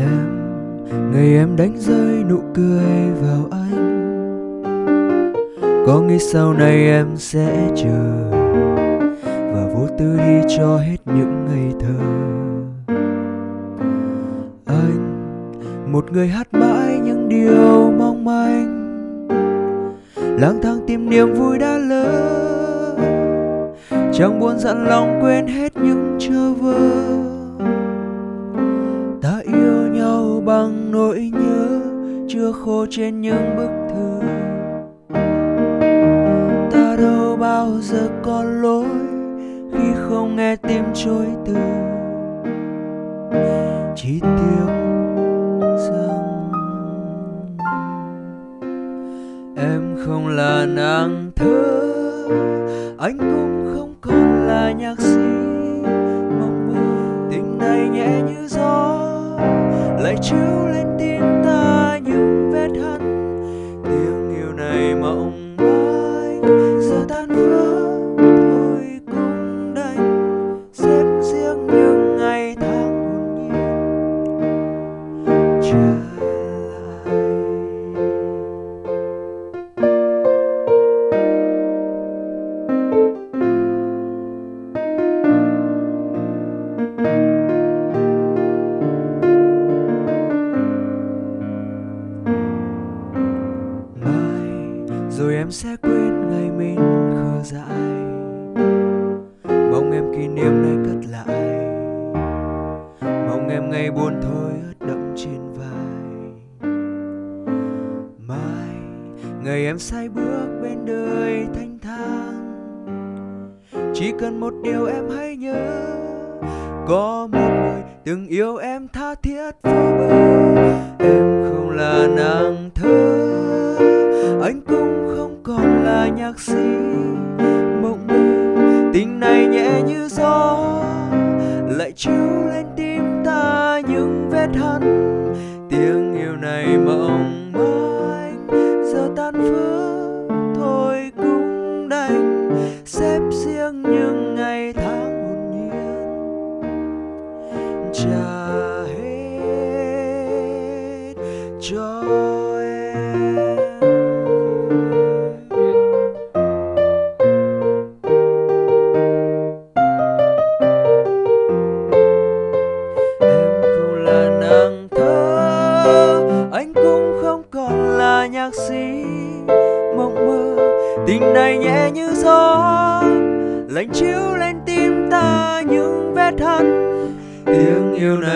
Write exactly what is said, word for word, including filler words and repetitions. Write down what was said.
Em, ngày em đánh rơi nụ cười vào anh, có nghĩ sau này em sẽ chờ và vô tư đi cho hết những ngây thơ. Anh, một người hát mãi những điều mong manh, lang thang tìm niềm vui đã lỡ, chẳng buồn dặn lòng quên hết những trơ vơ. Ta yêu nhau bằng nỗi nhớ chưa khô trên những bức thư. Ta đâu bao giờ có lỗi khi không nghe tim chối từ. Chỉ tiếc rằng em không là nàng thơ, anh cũng không còn là nhạc sĩ mong mơ. Tình này nhẹ như gió lại chiếu lên tim ta những vết hằn. Tiếng yêu này mộng mãi giờ tan vỡ, thôi cũng đành xếp riêng những ngày tháng hồn nhiên trở lại. Rồi em sẽ quên ngày mình khờ dại, mong em kỷ niệm này cất lại, mong em ngày buồn thôi ướt đẫm trên vai. Mai ngày em sai bước bên đời thanh thang, chỉ cần một điều em hãy nhớ, có một người từng yêu em tha thiết vô bờ. Em không là nàng thơ, anh cũng không còn là nhạc sĩ mộng mơ. Tình này nhẹ như gió lại chiếu lên tim ta những vết hằn. Tiếng yêu này mộng manh giờ tan vỡ, thôi cũng đành xếp riêng những ngày tháng hồn nhiên trả hết cho em. Anh cũng không còn là nhạc sĩ mộng mơ. Tình này nhẹ như gió lạnh chiếu lên tim ta những vết hằn. Tiếng yêu này